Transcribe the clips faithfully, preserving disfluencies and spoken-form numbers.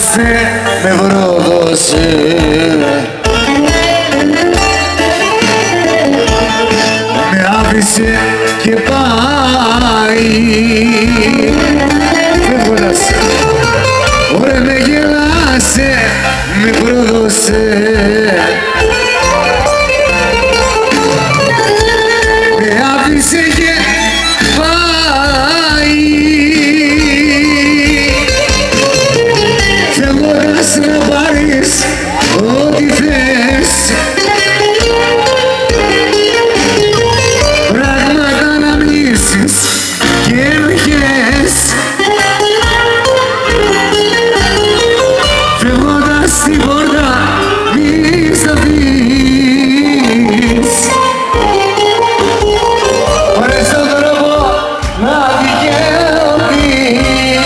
γέλασε, με βρόδωσε. Με άφησε και πάει. Φεύγοντας, ωραία με γέλασε, με πρόδωσε. Με άφησε και πάει. Φεύγοντας να πάρεις ό,τι θες, πράγματα να μνήσεις και ενοχές. Φεύγοντας στην πόρτα μη σ' αφήσεις. Πάρες τον τρόπο να δικαιωθείς.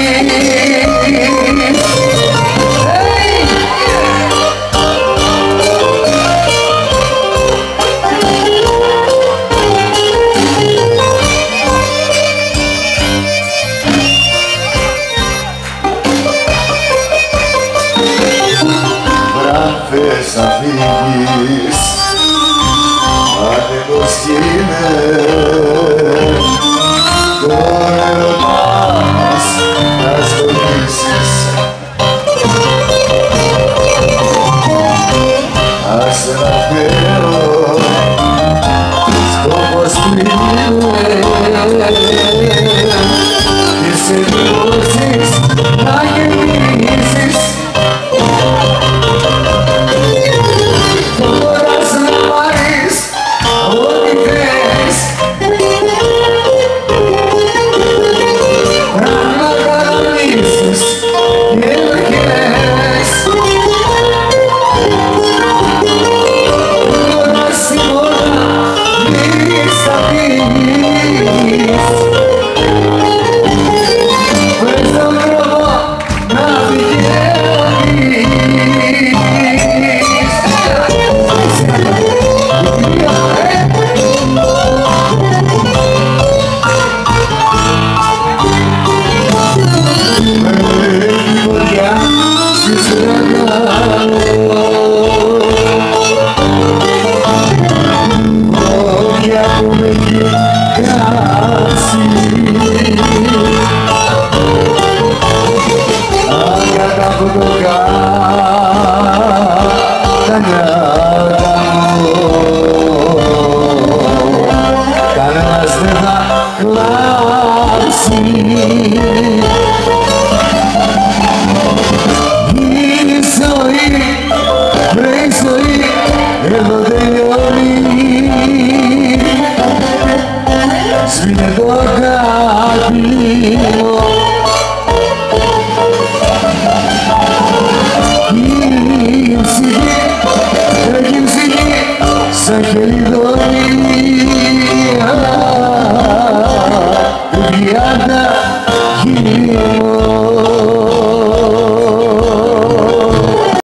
Θες να φύγεις, άνεμος γίνε, το έρωτά μας να στολίσεις. Άσε να φέρω, σκόπος κρίνουμε, και σε δώσεις να γεμίσεις. Κανένας δεν θα κλάψει. Η ζωή, βρε η ζωή, εδώ τελειώνει. Σβήνε το καπνό. Η ψυχή, τρέχει η ψυχή σαν χελιδόνια. Τριάντα γύρω